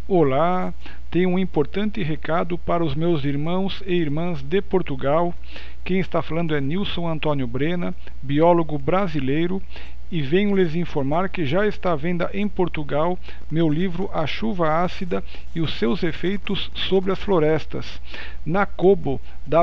Olá, tenho um importante recado para os meus irmãos e irmãs de Portugal. Quem está falando é Nilson Antônio Brena, biólogo brasileiro, e venho lhes informar que já está à venda em Portugal meu livro A Chuva Ácida e os seus efeitos sobre as florestas, na Kobo,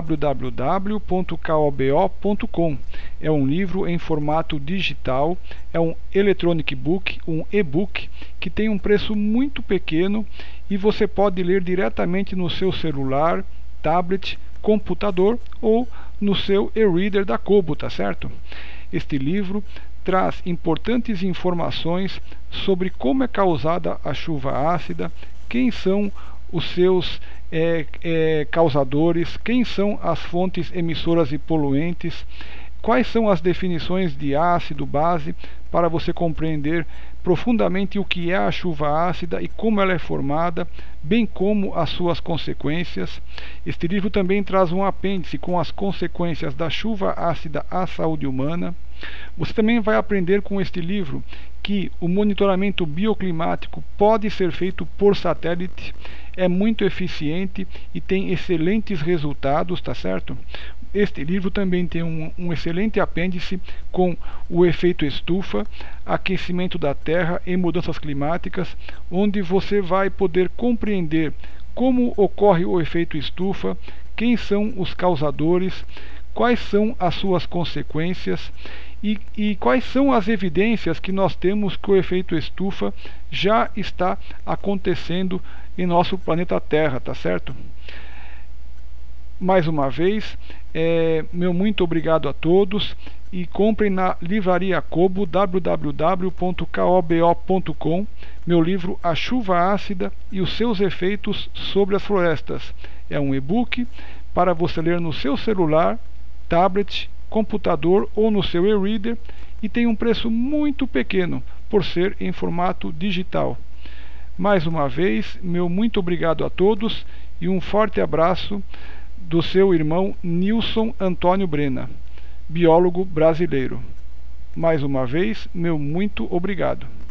www.kobo.com. É um livro em formato digital, é um electronic book, um e-book, que tem um preço muito pequeno e você pode ler diretamente no seu celular, tablet, computador ou no seu e-reader da Kobo, tá certo? Este livro traz importantes informações sobre como é causada a chuva ácida, quem são os seus causadores, quem são as fontes emissoras de poluentes, quais são as definições de ácido, base, para você compreender profundamente o que é a chuva ácida e como ela é formada, bem como as suas consequências. Este livro também traz um apêndice com as consequências da chuva ácida à saúde humana. Você também vai aprender com este livro que o monitoramento bioclimático pode ser feito por satélite, é muito eficiente e tem excelentes resultados, tá certo? Este livro também tem um excelente apêndice com o efeito estufa, aquecimento da Terra e mudanças climáticas, onde você vai poder compreender como ocorre o efeito estufa, quem são os causadores, quais são as suas consequências e quais são as evidências que nós temos que o efeito estufa já está acontecendo em nosso planeta Terra, tá certo? Mais uma vez, meu muito obrigado a todos e comprem na livraria Kobo, www.kobo.com, meu livro A Chuva Ácida e os seus efeitos sobre as florestas. É um e-book para você ler no seu celular, tablet, computador ou no seu e-reader e tem um preço muito pequeno por ser em formato digital. Mais uma vez, meu muito obrigado a todos e um forte abraço do seu irmão Nilson Antônio Brena, biólogo brasileiro. Mais uma vez, meu muito obrigado.